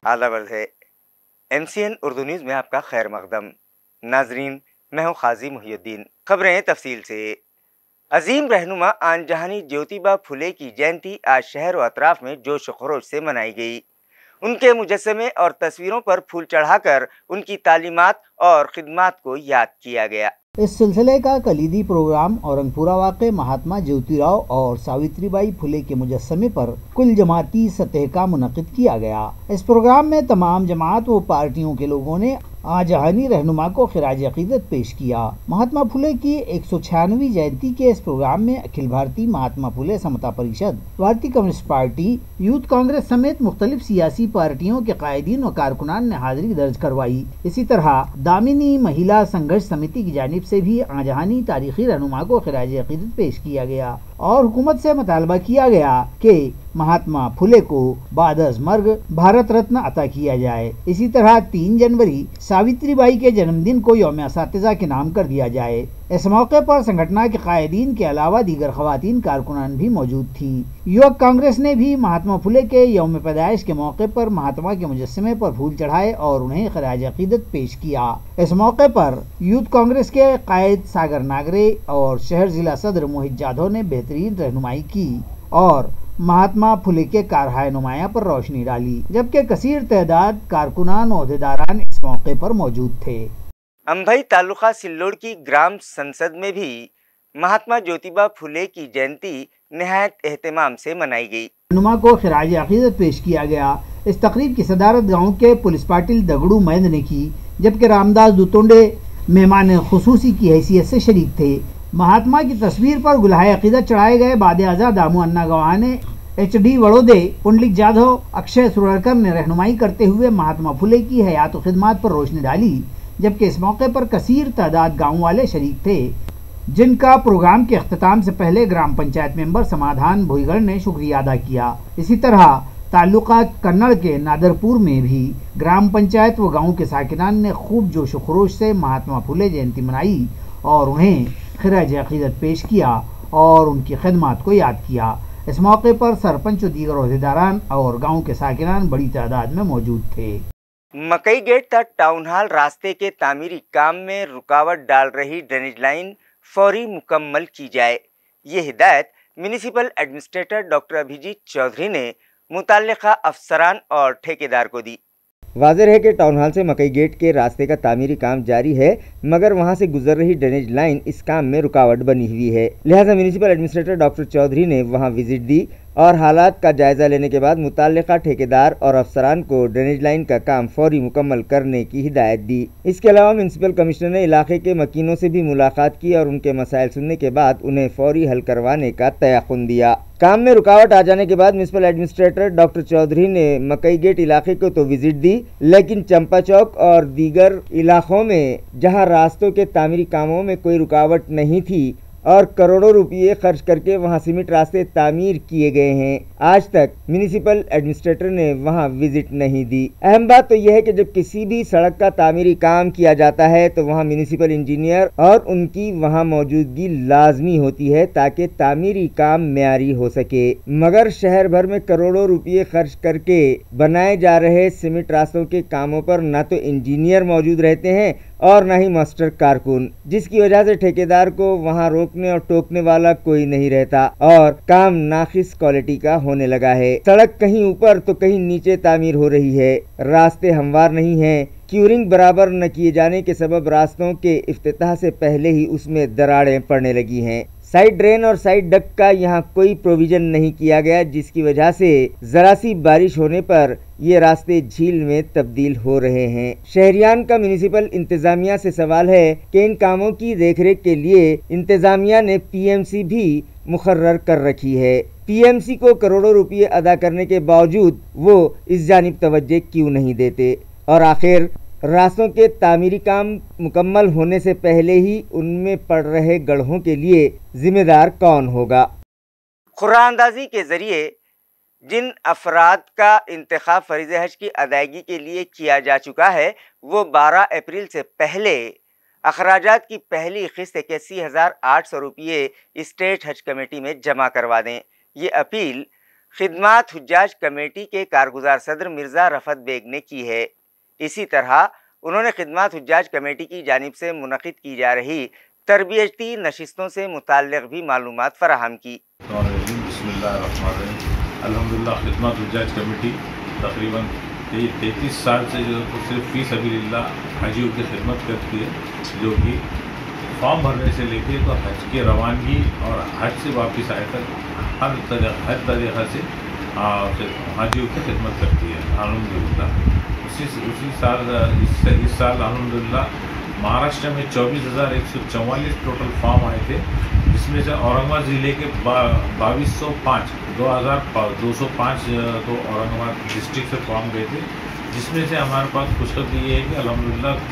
आला वर्द है। MCN Urdu news में आपका खैर मकदम। नाजरीन, मैं हूँ काजी मुहियुद्दीन। खबरें तफसील से। अजीम रहनुमा आन जहानी ज्योतिबा फुले की जयंती आज शहर व अतराफ में जोश व खरोश से मनाई गई। उनके मुजस्समे और तस्वीरों पर फूल चढ़ाकर उनकी तालीमात और खिदमात को याद किया गया। इस सिलसिले का कलीदी प्रोग्राम औरंगपुरा वाक़े महात्मा ज्योतिराव और सावित्रीबाई फुले के मुजस्समे पर कुल जमाती सतह का मुनक़िद किया गया। इस प्रोग्राम में तमाम जमात व पार्टियों के लोगों ने आजहानी रहनुमा को खिराज अकीदत पेश किया। महात्मा फुले की 196वीं जयंती के इस प्रोग्राम में अखिल भारतीय महात्मा फुले समता परिषद, भारतीय कम्युनिस्ट पार्टी, यूथ कांग्रेस समेत मुख्तलिफ सियासी पार्टियों के कायदीन व कारकुनान ने हाजिरी दर्ज करवाई। इसी तरह दामिनी महिला संघर्ष समिति की जानिब से भी आजहानी तारीखी रहनुमा को खिराज अकीदत पेश किया गया और हुकूमत से मुतालबा किया गया कि महात्मा फुले को बादअज़ मर्ग भारत रत्न अता किया जाए। इसी तरह 3 जनवरी सावित्रीबाई के जन्मदिन को यौम असातिज़ा के नाम कर दिया जाए। इस मौके पर संगठन के कायदीन के अलावा दीगर खवातीन कारकुनान भी मौजूद थी। युवक कांग्रेस ने भी महात्मा फुले के यौम पैदाइश के मौके पर महात्मा के मुजस्समे पर फूल चढ़ाए और उन्हें खिराज अकीदत पेश किया। इस मौके पर यूथ कांग्रेस के कायद सागर नागरे और शहर जिला सदर मोहित जाधव ने बेहतरीन रहनुमाई की और महात्मा फुले के कारहाय नुमाया पर रोशनी डाली, जबकि कसीर तादाद कारकुनान ओहदेदारान इस मौके पर मौजूद थे। अंभई तालुका सिल्लोड़ की ग्राम संसद में भी महात्मा ज्योतिबा फुले की जयंती निहायत एहतमाम से मनाई गई। रहनुमा को खिराज अकीदत पेश किया गया। इस तकरीब की सदारत गाँव के पुलिस पाटिल दगड़ू मैंद ने की, जबकि रामदास दुतोंडे मेहमान खुसूसी की हैसियत से शरीक थे। महात्मा की तस्वीर पर गुलाहे अकीदत चढ़ाए गए बाद आज़ा दामू अन्ना गवाने, HD वड़ोदे, पुंडलिक जाधव, अक्षय सुरड़कर ने रहनुमाई करते हुए महात्मा फुले की हयात व खिदमात पर रोशनी डाली, जबकि इस मौके पर कसीर तादाद गाँव वाले शरीक थे, जिनका प्रोग्राम के अख्तिताम से पहले ग्राम पंचायत मेंबर समाधान भुईगढ़ ने शुक्रिया अदा किया। इसी तरह तालुका कन्नड़ के नादरपुर में भी ग्राम पंचायत व गाँव के साकिनान ने खूब जोश व खरोश से महात्मा फुले जयंती मनाई और उन्हें खिराज अकीदत पेश किया और उनकी खिदमात को याद किया। इस मौके पर सरपंच व दीगर ओहदेदारान और गांव के साकिनान बड़ी तादाद में मौजूद थे। मकई गेट तक टाउन हॉल रास्ते के तामीरी काम में रुकावट डाल रही ड्रेनेज लाइन फौरी मुकम्मल की जाए। ये हिदायत municipal administrator doctor Abhijit Chaudhary ने मुतल्लिका अफसरान और ठेकेदार को दी। वाज़ेह है कि टाउन हॉल से मकई गेट के रास्ते का तामीरी काम जारी है, मगर वहां से गुजर रही ड्रेनेज लाइन इस काम में रुकावट बनी हुई है। लिहाजा म्यूनिसिपल एडमिनिस्ट्रेटर डॉक्टर चौधरी ने वहां विजिट दी और हालात का जायजा लेने के बाद मुतल्लिका ठेकेदार और अफसरान को ड्रेनेज लाइन का काम फौरी मुकम्मल करने की हिदायत दी। इसके अलावा म्यूनिसिपल कमिश्नर ने इलाके के मकीनों से भी मुलाकात की और उनके मसाइल सुनने के बाद उन्हें फौरी हल करवाने का तयक़ुन दिया। काम में रुकावट आ जाने के बाद म्यूनिसिपल एडमिनिस्ट्रेटर डॉक्टर चौधरी ने मकई गेट इलाके को तो विजिट दी, लेकिन चंपा चौक और दीगर इलाकों में जहां रास्तों के तामीरी कामों में कोई रुकावट नहीं थी और करोड़ों रुपये खर्च करके वहां सीमेंट रास्ते तामीर किए गए हैं, आज तक म्यूनिसिपल एडमिनिस्ट्रेटर ने वहां विजिट नहीं दी। अहम बात तो यह है कि जब किसी भी सड़क का तामीरी काम किया जाता है तो वहां म्यूनिसिपल इंजीनियर और उनकी वहां मौजूदगी लाजमी होती है ताकि तामीरी काम मेयारी हो सके, मगर शहर भर में करोड़ों रुपये खर्च करके बनाए जा रहे सीमेंट रास्तों के कामों पर न तो इंजीनियर मौजूद रहते हैं और न ही मास्टर कारकुन, जिसकी वजह से ठेकेदार को वहां रोकने और टोकने वाला कोई नहीं रहता और काम नाकिस क्वालिटी का होने लगा है। सड़क कहीं ऊपर तो कहीं नीचे तामीर हो रही है, रास्ते हमवार नहीं हैं, क्यूरिंग बराबर न किए जाने के सबब रास्तों के इफ्तिताह से पहले ही उसमें दरारें पड़ने लगी हैं। साइड ड्रेन और साइड डक का यहाँ कोई प्रोविजन नहीं किया गया, जिसकी वजह से जरा सी बारिश होने पर ये रास्ते झील में तब्दील हो रहे हैं। शहरियान का म्यूनिसिपल इंतजामिया से सवाल है कि इन कामों की देखरेख के लिए इंतजामिया ने PMC भी मुकर्रर कर रखी है। PMC को करोड़ों रुपये अदा करने के बावजूद वो इस जानिब तवज्जो क्यों नहीं देते, और आखिर रास्तों के तामीरी काम मुकम्मल होने से पहले ही उनमें पड़ रहे गड्ढों के लिए जिम्मेदार कौन होगा। कुरानंदाजी के जरिए जिन अफराद का इंतखाब फरीज़ हज की अदायगी के लिए किया जा चुका है, वो 12 अप्रैल से पहले अखराजात की पहली किस्त 81,800 रुपये स्टेट हज कमेटी में जमा करवा दें। ये अपील खिदमत हुज्जाज कमेटी के कारगुजार सदर मिर्ज़ा रफ़त बेग ने की है। इसी तरह उन्होंने खिदमत हुज्जाज कमेटी की जानिब से मुनक़िद की जा रही तरबियती नशिस्तों से मुताल्लिक़ भी मालूमात फ़राहम की। अल्हम्दुलिल्लाह खिदमत हुज्जाज कमेटी तकरीबन 33 साल से जो है सिर्फ फ़ी सबीलिल्लाह हाजियों की खिदमत करती है, जो कि फॉर्म भरने से लेके तो हज की रवानगी और हज से वापस आए तक हर तरीक़ा से हाजियों की खिदमत करती है। अल्हम्दुलिल्लाह इस साल अल्हम्दुलिल्लाह महाराष्ट्र में 24,144 टोटल फॉर्म आए थे, जिसमें से औरंगाबाद ज़िले के 2205 तो औरंगाबाद डिस्ट्रिक्ट से फॉर्म गए थे, जिसमें से हमारे पास खुशखबरी ये है कि अल्हम्दुलिल्लाह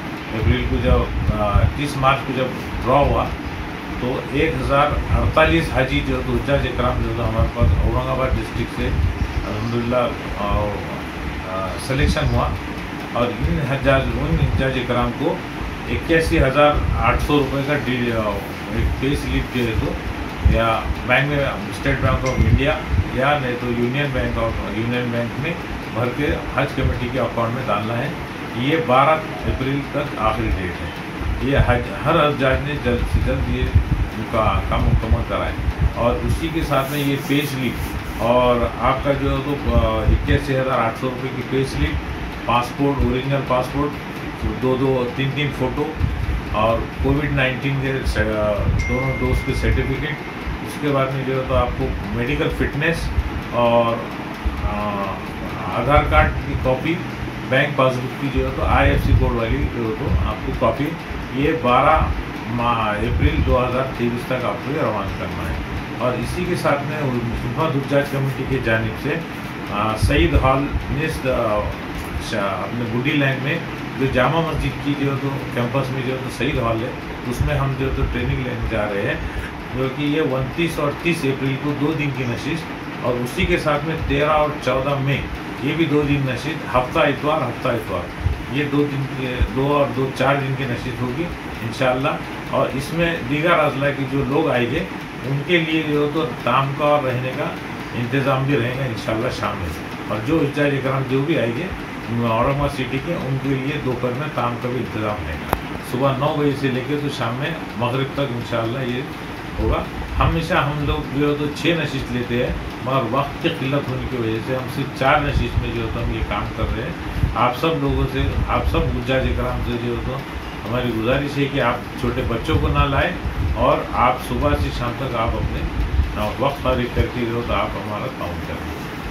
30 मार्च को जब ड्रॉ हुआ तो 1048 हाजी जो हुज्जाज इकराम जो था हमारे पास औरंगाबाद डिस्ट्रिक्ट से अल्हम्दुलिल्लाह सिलेक्शन हुआ, और इन हज्जाज इकराम को 81,800 रुपये का एक पे स्लिप जो है तो या बैंक में स्टेट बैंक ऑफ इंडिया या नहीं तो यूनियन बैंक में भर के हज कमेटी के अकाउंट में डालना है। ये 12 अप्रैल तक आखिरी डेट है। ये हर हज्जाज ने जल्द से जल्द ये उनका काम मुकम्मल कराए, और उसी के साथ में ये पे स्लिप और आपका जो है तो 81,800 रुपये की pay slip, passport, original passport, 3 photo और कोविड-19 के दोनों डोज के सर्टिफिकेट, उसके बाद में जो है तो आपको मेडिकल फिटनेस और आधार कार्ड की कॉपी, बैंक पासबुक की जो है तो IFSC कोड वाली जो है तो आपको कॉपी, ये 12 अप्रैल 2023 तक आपको ये रवाना करना है। और इसी के साथ में खिदमत हुज्जाज कमेटी की जानिब से सईद हॉल अपने गुडी लैंड में जो जामा मस्जिद की जो तो कैंपस में जो तो सईद हॉल है, उसमें हम जो तो ट्रेनिंग लेने जा रहे हैं, जो कि ये 29 और 30 अप्रैल को 2 दिन की नशिस्त, और उसी के साथ में 13 और 14 मई ये भी 2 दिन नशिस्त, हफ्ता इतवार ये 2 और 4 दिन की नशिस्त होगी इंशाअल्लाह। और इसमें दीगर अजला के जो लोग आएंगे उनके लिए जो तो ताम का और रहने का इंतज़ाम भी रहेगा इंशाअल्लाह शामिल। और जो हुज्जाज इकराम जो भी आएंगे औरंगाबाद सिटी के, उनके लिए दोपहर में ताम का भी इंतज़ाम रहेगा। सुबह 9 बजे से लेकर तो शाम में मगरिब तक इंशाअल्लाह ये होगा। हमेशा हम लोग जो है तो 6 नशिस्त लेते हैं, मगर वक्त की किल्लत होने की वजह से हम सिर्फ 4 नशिस्त में जो है तो हम ये काम कर रहे हैं। आप सब लोगों से, आप सब हुज्जाज इकराम से जो है तो हमारी गुजारिश है कि आप छोटे बच्चों को ना लाएं, और आप सुबह से शाम तक आप अपने वक्त फारिग करके जो तो आप हमारा काम करें।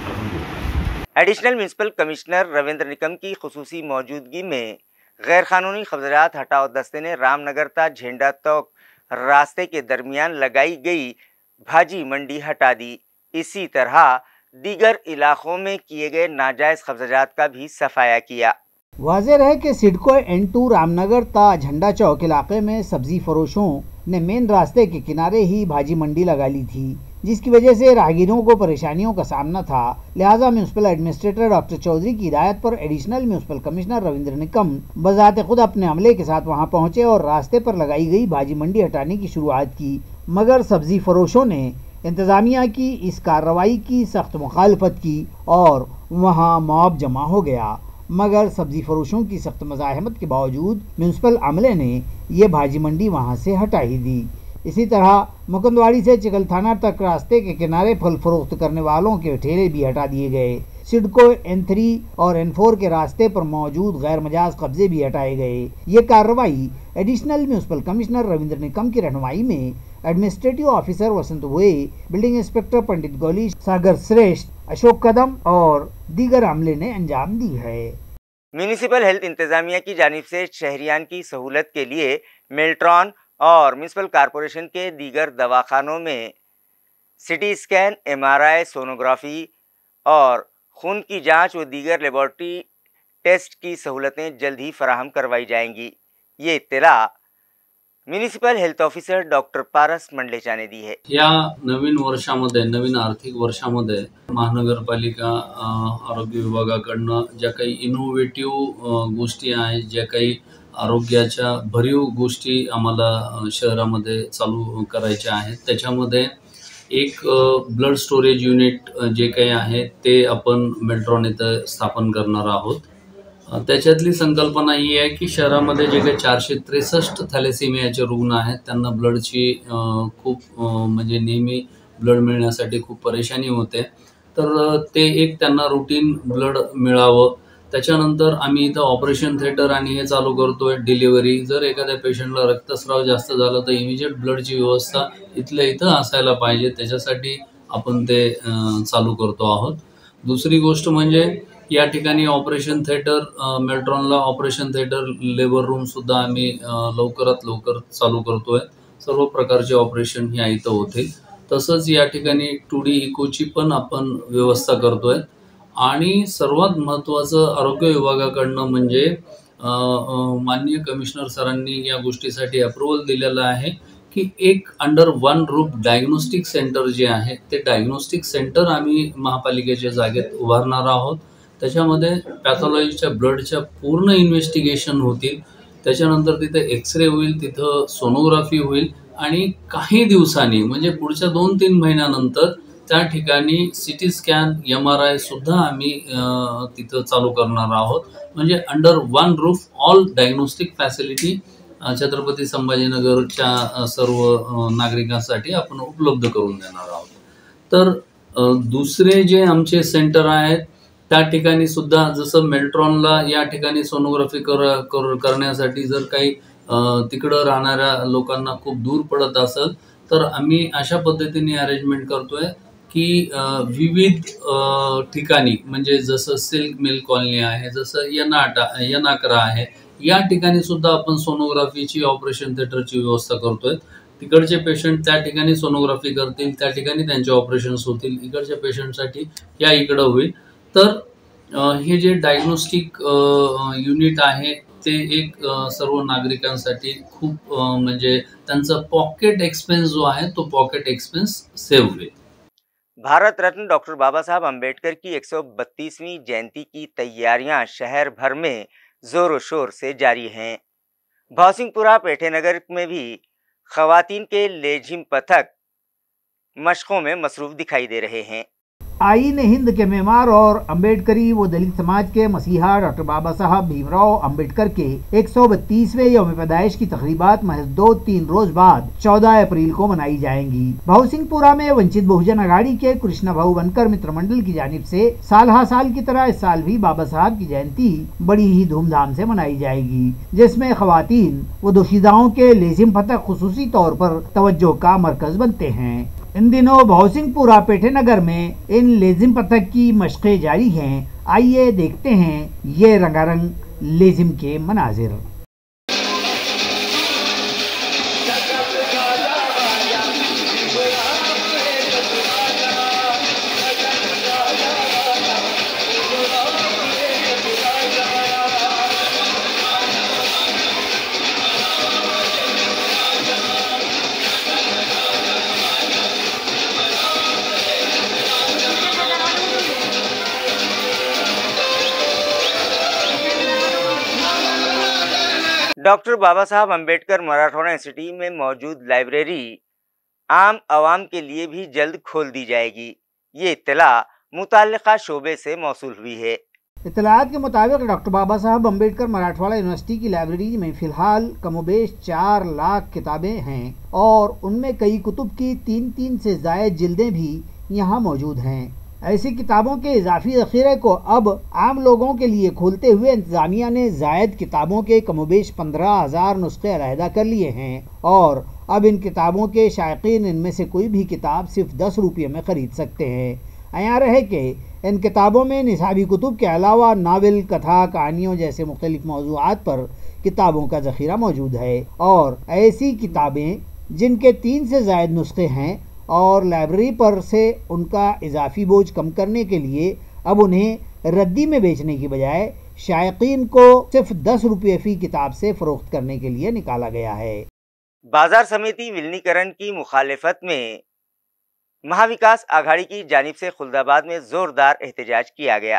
Additional municipal commissioner Ravindra Nikam की खुसूसी मौजूदगी में गैर कानूनी कब्ज़ात हटाओ दस्ते ने रामनगर ता झेंडा तक रास्ते के दरमियान लगाई गई भाजी मंडी हटा दी। इसी तरह दीगर इलाकों में किए गए नाजायज़ कब्ज़ात का भी सफाया किया। वाज़ेह है कि सिडको N2 रामनगर ता झंडा चौक इलाके में सब्जी फरोशों ने मेन रास्ते के किनारे ही भाजी मंडी लगा ली थी, जिसकी वजह से राहगीरों को परेशानियों का सामना था। लिहाजा म्यूनसिपल एडमिनिस्ट्रेटर डॉक्टर चौधरी की हिदायत पर additional municipal commissioner Ravindra Nikam बजाते खुद अपने अमले के साथ वहां पहुंचे और रास्ते पर लगाई गई भाजी मंडी हटाने की शुरुआत की, मगर सब्जी फरोशों ने इंतजामिया की इस कार्रवाई की सख्त मुखालफत की और वहाँ मॉब जमा हो गया। मगर सब्जी फरोशों की सख्त मज़ाहमत के बावजूद म्यूनसिपल अमले ने ये भाजी मंडी वहाँ से हटा ही दी। इसी तरह मुकुंदवाड़ी से चिकल थाना तक रास्ते के किनारे फल फरोख्त करने वालों के ठेले भी हटा दिए गए। सिडको N3 और N4 के रास्ते पर मौजूद गैर मजाज कब्जे भी हटाए गए। ये कार्रवाई additional municipal commissioner Ravindra Nikam की रहनुमाई में एडमिनिस्ट्रेटिव ऑफिसर वसंत हुए, बिल्डिंग इंस्पेक्टर पंडित गौली, सागर श्रेष्ठ, अशोक कदम और दीगर अमले ने अंजाम दी है। म्यूनिसिपल हेल्थ इंतजामिया की जानिब से शहरियान की सहूलत के लिए मेल्ट्रॉन और म्यूनिसिपल कॉरपोरेशन के दीगर दवाखानों में सिटी स्कैन, MRI, सोनोग्राफी और खून की जांच व दीगर लेबॉर्ट्री टेस्ट की सहूलतें जल्द ही फराहम करवाई जाएंगी। ये इत्तला municipal health officer doctor Paras Mandlecha ने दी है। या नवीन वर्षामध्ये, नवीन आर्थिक वर्षामध्ये महानगरपालिका आरोग्य विभागाकडनं ज्या काही इनोव्हेटिव्ह गोष्टी आहेत, ज्या काही आरोग्याच्या भरीव गोष्टी आम्हाला शहरामध्ये चालू करायच्या आहेत, त्याच्यामध्ये एक ब्लड स्टोरेज युनिट जे काही आहे ते आपण मेल्ट्रॉन इथं स्थापन करणार आहोत. त्याच्यातली संकल्पना ही आहे की शहरामध्ये जे काही 463 थॅलेसेमियाचे रुग्ण आहेत त्यांना ब्लडची खूप म्हणजे नेहमी ब्लड मिळण्यासाठी खूप परेशानी होते. तर ते एक त्यांना रुटीन ब्लड मिळावं. त्याच्यानंतर आम्ही इथं ऑपरेशन थिएटर आणि हे चालू करतोय. डिलिव्हरी जर एखाद्या पेशंटला रक्तस्राव जास्त झाला तर इमिजिएट ब्लडची व्यवस्था इथल्या इथं असायला पाहिजे, त्याच्यासाठी आपण ते चालू करतो आहोत. दुसरी गोष्ट म्हणजे या ठिकाणी ऑपरेशन थिएटर, मेल्ट्रॉनला ऑपरेशन थिएटर, लेबर रूम सुद्धा आम्ही लवकरात लवकर चालू करतोय. सर्व प्रकारचे ऑपरेशन ह्या इथं होतील. तसंच या ठिकाणी 2D इकोची पण आपण व्यवस्था करतोय. आणि सर्वात महत्त्वाचं आरोग्य विभागाकडनं म्हणजे माननीय कमिशनर सरांनी या गोष्टीसाठी अप्रुव्हल दिलेलं आहे की एक under one roof diagnostic centre जे आहे ते डायग्नोस्टिक सेंटर आम्ही महापालिकेच्या जागेत उभारणार आहोत. त्याच्यामध्ये पॅथॉलॉजीच्या ब्लडच्या पूर्ण इन्व्हेस्टिगेशन होतील. त्याच्यानंतर तिथे एक्सरे होईल, तिथं सोनोग्राफी होईल आणि काही दिवसांनी म्हणजे पुढच्या 2-3 महिन्यानंतर त्या ठिकाणी सिटी स्कॅन, MRI सुद्धा आम्ही तिथं चालू करणार आहोत. म्हणजे under one roof all diagnostic facility Chhatrapati संभाजीनगरच्या सर्व नागरिकांसाठी आपण उपलब्ध करून देणार आहोत. तर दुसरे जे आमचे सेंटर आहेत त्या ठिकाणी सुद्धा जसं मेल्ट्रॉनला या ठिकाणी सोनोग्राफी करण्यासाठी जर काही तिकडं राहणाऱ्या लोकांना खूप दूर पडत असेल तर आम्ही अशा पद्धतीने अरेंजमेंट करतोय की विविध ठिकाणी म्हणजे जसं सिल्क मिल कॉलनी आहे, जसं यनाकरा आहे, या ठिकाणी सुद्धा आपण सोनोग्राफीची ऑपरेशन थिएटरची व्यवस्था करतोय. तिकडचे पेशंट त्या ठिकाणी सोनोग्राफी करतील, त्या ठिकाणी त्यांचे ऑपरेशन्स होतील. इकडच्या पेशंटसाठी या इकडं होईल. तर हे जे डायग्नोस्टिक युनिट आहे ते एक सर्व नागरिकांसाठी खूप म्हणजे त्यांचा पॉकेट एक्सपेंस जो आहे तो पॉकेट एक्सपेंस सेव्ह होईल. भारत रत्न डॉक्टर बाबा साहब अम्बेडकर की 132वीं जयंती की तैयारियां शहर भर में जोरों शोर से जारी हैं। भौसिंगपुरा पेठेनगर में भी खवातीन के लेझिम पथक मशकों में मसरूफ दिखाई दे रहे हैं। आईन हिंद के मेमार और अम्बेडकरी व दलित समाज के मसीहा डॉक्टर बाबा साहब भीमराव अम्बेडकर के 132वें यौम पैदाइश की तकरीबात महज 2-3 रोज बाद 14 अप्रैल को मनाई जाएंगी। भौसिंगपुरा में वंचित बहुजन अघाड़ी के कृष्णा भाऊ बनकर मित्र मंडल की जानिब से साल हर साल की तरह इस साल भी बाबा साहब की जयंती बड़ी ही धूमधाम से मनाई जाएगी, जिसमें खवातीन व दोशीदाओं के लेजिम पथक खुसूसी तौर पर तवज्जो का मरकज बनते हैं। इन दिनों भौसिंगपुरा पेठेनगर में इन लेजिम पथक की मशक़ें जारी हैं। आइए देखते हैं ये रंगारंग लेजिम के मनाजिर। डॉक्टर बाबा साहब अम्बेडकर मराठवाड़ा इंस्टीट्यूट में मौजूद लाइब्रेरी आम आवाम के लिए भी जल्द खोल दी जाएगी। ये इत्तला मुताल्लिका शोबे से मौसूल हुई है। इत्तलात के मुताबिक डॉक्टर बाबा साहब अम्बेडकर मराठवाड़ा यूनिवर्सिटी की लाइब्रेरी में फ़िलहाल कमोबेश 4 लाख किताबें हैं और उनमें कई कुतुब की 3-3 से ज़ायद जिल्दें भी यहाँ मौजूद हैं। ऐसी किताबों के इजाफी ज़ख़ीरे को अब आम लोगों के लिए खोलते हुए इंतज़ामिया ने ज़ायद किताबों के कमोबेश 15,000 नुस्खे अलहदा कर लिए हैं और अब इन किताबों के शायकीन इनमें से कोई भी किताब सिर्फ 10 रुपये में ख़रीद सकते हैं। अयां रहे कि इन किताबों में निसाबी कुतुब के अलावा नावल, कथा, कहानियों जैसे मुख्तलिफ मौज़ूआत पर किताबों का ज़ख़ीरा मौजूद है और ऐसी किताबें जिनके 3 से ज़ायद नुस्खे हैं और लाइब्रेरी पर से उनका इजाफी बोझ कम करने के लिए अब उन्हें रद्दी में बेचने की बजाय शायकीन को सिर्फ 10 रुपये फ़ी किताब से फ़रोख्त करने के लिए निकाला गया है। बाजार समिति विलीनीकरण की मुखालिफत में महाविकास आघाड़ी की जानिब से खुलदाबाद में जोरदार एहतजाज किया गया।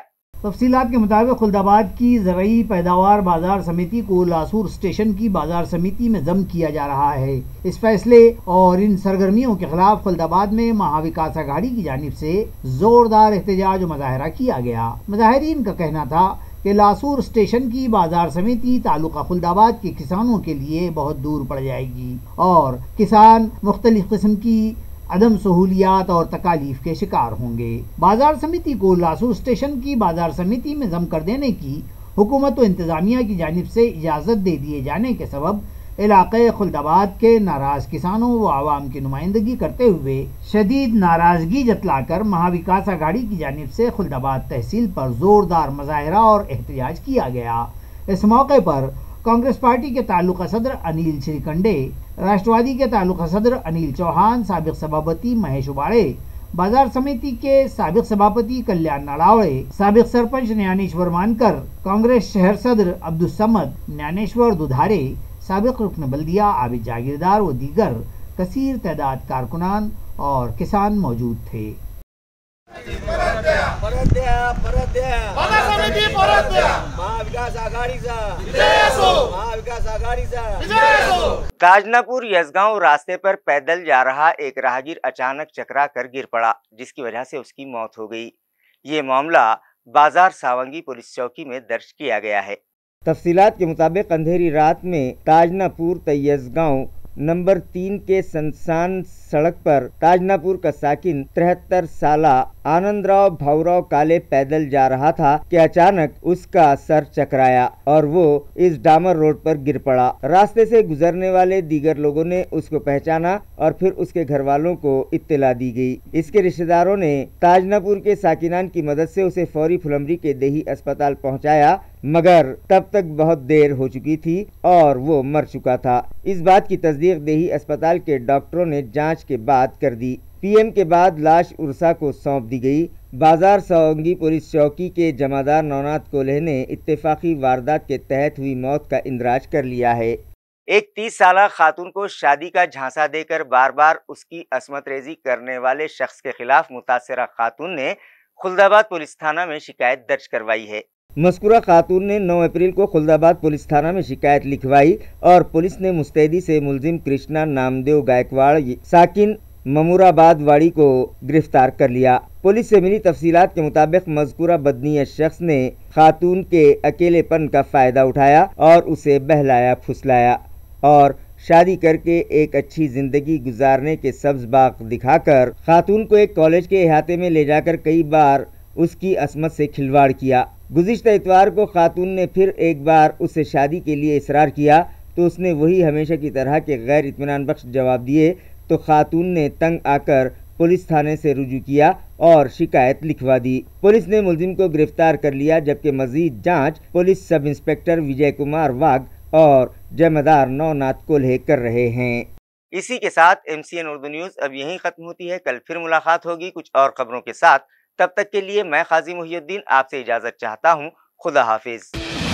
تفصیلات کے مطابق خلد آباد کی زرعی پیداوار بازار سمیتی کو لاسور اسٹیشن کی بازار سمیتی میں ضم کیا جا رہا ہے۔ اس فیصلے اور ان سرگرمیوں کے خلاف خلد آباد میں مہاوکاس اگھاڑی کی جانب سے زوردار احتجاج و مظاہرہ کیا گیا۔ مظاہرین کا کہنا تھا کہ لاسور اسٹیشن کی بازار سمیتی تعلقہ خلد آباد کے کسانوں کے لیے بہت دور پڑ جائے گی اور کسان مختلف قسم کی عدم سہولیات اور تکالیف کے شکار ہوں گے۔ بازار سمیتی کو لاسور اسٹیشن کی بازار سمیتی میں ضم کر دینے کی حکومت و انتظامیہ کی جانب سے اجازت دے دیے جانے کے سبب علاقے خلد آباد کے ناراض کسانوں و عوام کی نمائندگی کرتے ہوئے شدید ناراضگی جتلا کر مہاوکاس اگھاڑی کی جانب سے خلد آباد تحصیل پر زوردار مظاہرہ اور احتجاج کیا گیا۔ اس موقع پر کانگریس پارٹی کے تعلقہ صدر انیل شری کنڈے، راشٹروادی کے تعلقہ صدر انیل چوہان، سابق سبھاپتی مہیش اباڑے، بازار سمیتی کے سابق سبھاپتی کلیان نالاوڑے، سابق سرپنچ نیانیشور مانکر، کانگریس شہر صدر عبدالصمد نیانیشور دودھارے، سابق رکن بلدیہ عابد جاگیردار و دیگر کثیر تعداد کارکنان اور کسان موجود تھے۔ تاجناپور یزگاؤں راستے پر پیدل جا رہا ایک راہگیر اچانک چکرا کر گر پڑا، جس کی وجہ سے اس کی موت ہو گئی۔ یہ معاملہ بازار ساونگی پولیس چوکی میں درج کیا گیا ہے۔ تفصیلات کے مطابق اندھیری رات میں تاجناپور تیزگاؤں نمبر 3 کے سنسان سڑک پر تاجناپور کا ساکن 73 سالہ آنند راؤ بھاؤراؤ کالے پیدل جا رہا تھا کہ اچانک اس کا سر چکرایا اور وہ اس ڈامر روڈ پر گر پڑا۔ راستے سے گزرنے والے دیگر لوگوں نے اس کو پہچانا اور پھر اس کے گھر والوں کو اطلاع دی گئی۔ اس کے رشتہ داروں نے تاجناپور کے ساکنان کی مدد سے اسے فوری پھلمری کے دیہی اسپتال پہنچایا، مگر تب تک بہت دیر ہو چکی تھی اور وہ مر چکا تھا۔ اس بات کی تصدیق دیہی اسپتال کے ڈاکٹروں نے جانچ کے بعد کر دی۔ پی ایم کے بعد لاش ارسا کو سونپ دی گئی۔ بازار ساونگی پولیس چوکی کے جمعدار نونات کولہے نے اتفاقی واردات کے تحت ہوئی موت کا اندراج کر لیا ہے۔ ایک 30 سالہ خاتون کو شادی کا جھانسا دے کر بار بار اس کی عصمت ریزی کرنے والے شخص کے خلاف متاثرہ خاتون نے خلد آباد پولیس تھانہ میں شکایت درج کروائی ہے۔ مذکورہ خاتون نے 9 اپریل کو خلد آباد پولیس تھانہ میں شکایت لکھوائی اور پولیس نے مستعدی سے ملزم کرشنا نامدیو گائیکواڑ ساکن ممورآباد واڑی کو گرفتار کر لیا۔ پولیس سے ملی تفصیلات کے مطابق مذکورہ بدنیت شخص نے خاتون کے اکیلے پن کا فائدہ اٹھایا اور اسے بہلایا پھسلایا اور شادی کر کے ایک اچھی زندگی گزارنے کے سبز باغ دکھا کر خاتون کو ایک کالج کے احاطے میں لے جا کر کئی بار اس کی عصمت سے کھلواڑ کیا۔ گزشتہ اتوار کو خاتون نے پھر ایک بار اس سے شادی کے لیے اصرار کیا تو اس نے وہی ہمیشہ کی طرح کے غیر اطمینان بخش جواب دیے تو خاتون نے تنگ آ کر پولیس تھانے سے رجوع کیا اور شکایت لکھوا دی۔ پولیس نے ملزم کو گرفتار کر لیا، جبکہ مزید جانچ police sub inspector Vijay Kumar Wagh اور جمعدار نونات کولہے کر رہے ہیں۔ اسی کے ساتھ MCN اردو نیوز اب یہیں ختم ہوتی ہے۔ کل پھر ملاقات ہوگی کچھ اور خبروں کے ساتھ۔ تب تک کے لیے میں قاضی محی الدین آپ سے اجازت چاہتا ہوں۔ خدا حافظ۔